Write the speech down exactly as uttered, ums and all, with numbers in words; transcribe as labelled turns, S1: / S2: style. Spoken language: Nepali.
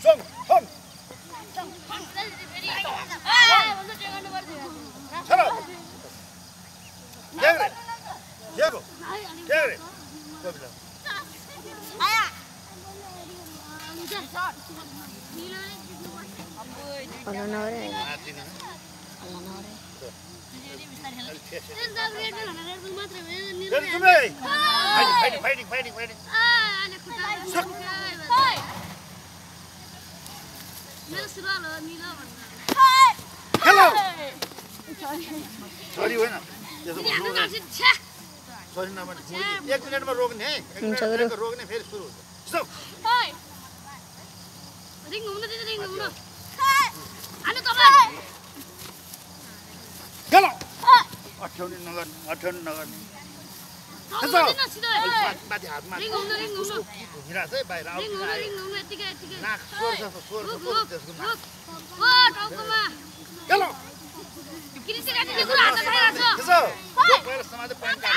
S1: सँग सँग चलो क्या करे क्या को क्या करे कोई भी
S2: आया
S3: Kalau nore,
S1: आती नहीं
S3: kalau nore.
S1: Ready to play? Fighting, fighting, fighting, fighting. Hello. Sorry, होइन Sorry न भने एक मिनेटमा रोक्ने है एक मिनेटमा रोक्ने फेरि सुरु हुन्छ स्टप
S2: रिङ घुम्न दिनु रिङ घुम्न आलु तपाईँ
S1: गलो अठ्याउनु नगर्ने अठ्याउनु नगर्ने माथि हातमा
S2: रिङ घुम्न रिङ घुम्न
S1: घुमिरहेको छ है बाहिर
S2: रिङ घुम्न रिङ घुम्न यतिकै यतिकै
S1: नाक स्वर छ स्वर छ त्यसको नाक
S2: ओ टाउकोमा
S1: गलो
S2: किरिसी राति कुरा हात खाइराछ
S1: त्यसो पहिला समाज पानी